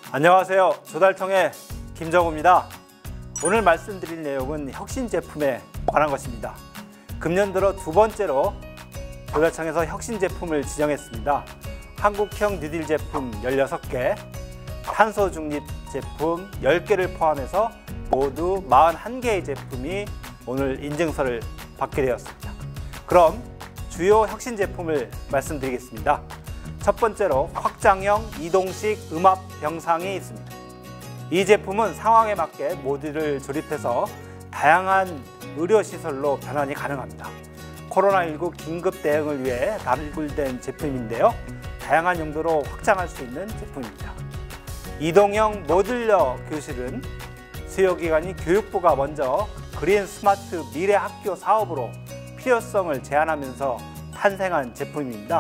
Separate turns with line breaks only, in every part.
안녕하세요. 조달청의 김정우입니다. 오늘 말씀드릴 내용은 혁신 제품에 관한 것입니다. 금년 들어 두 번째로 조달청에서 혁신 제품을 지정했습니다. 한국형 뉴딜 제품 16개, 탄소 중립 제품 10개를 포함해서 모두 41개의 제품이 오늘 인증서를 받게 되었습니다. 그럼 주요 혁신 제품을 말씀드리겠습니다. 첫 번째로 확장형 이동식 음압 병상이 있습니다. 이 제품은 상황에 맞게 모듈을 조립해서 다양한 의료시설로 변환이 가능합니다. 코로나19 긴급 대응을 위해 발굴된 제품인데요. 다양한 용도로 확장할 수 있는 제품입니다. 이동형 모듈러 교실은 수요기관인 교육부가 먼저 그린 스마트 미래 학교 사업으로 필요성을 제안하면서 탄생한 제품입니다.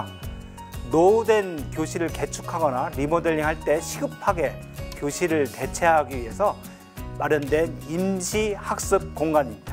노후된 교실을 개축하거나 리모델링 할 때 시급하게 교실을 대체하기 위해서 마련된 임시 학습 공간입니다.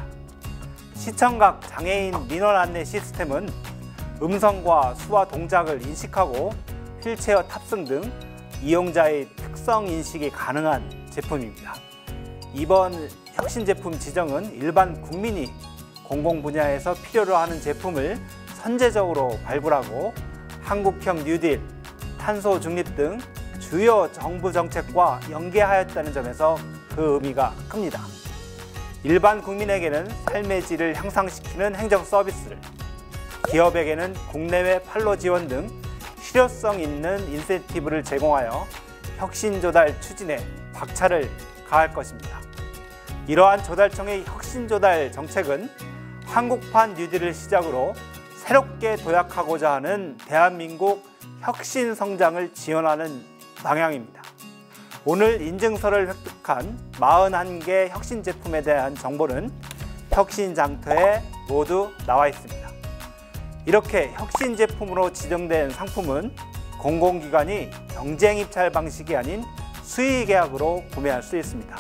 시청각 장애인 민원 안내 시스템은 음성과 수화 동작을 인식하고 휠체어 탑승 등 이용자의 특성 인식이 가능한 제품입니다. 이번 혁신 제품 지정은 일반 국민이 공공 분야에서 필요로 하는 제품을 선제적으로 발굴하고 한국형 뉴딜, 탄소 중립 등 주요 정부 정책과 연계하였다는 점에서 그 의미가 큽니다. 일반 국민에게는 삶의 질을 향상시키는 행정 서비스를, 기업에게는 국내외 판로 지원 등 실효성 있는 인센티브를 제공하여 혁신 조달 추진에 박차를 가할 것입니다. 이러한 조달청의 혁신 조달 정책은 한국판 뉴딜을 시작으로 새롭게 도약하고자 하는 대한민국 혁신 성장을 지원하는 방향입니다. 오늘 인증서를 획득한 41개 혁신 제품에 대한 정보는 혁신 장터에 모두 나와 있습니다. 이렇게 혁신 제품으로 지정된 상품은 공공기관이 경쟁 입찰 방식이 아닌 수의 계약으로 구매할 수 있습니다.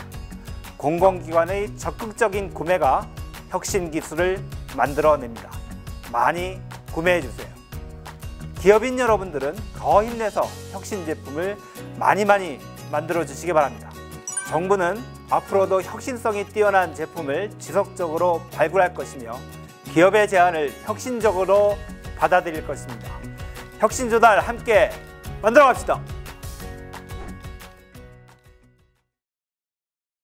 공공기관의 적극적인 구매가 혁신 기술을 만들어냅니다. 많이 구매해 주세요. 기업인 여러분들은 더 힘내서 혁신 제품을 많이 만들어 주시기 바랍니다. 정부는 앞으로도 혁신성이 뛰어난 제품을 지속적으로 발굴할 것이며 기업의 제안을 혁신적으로 받아들일 것입니다. 혁신 조달 함께 만들어 갑시다.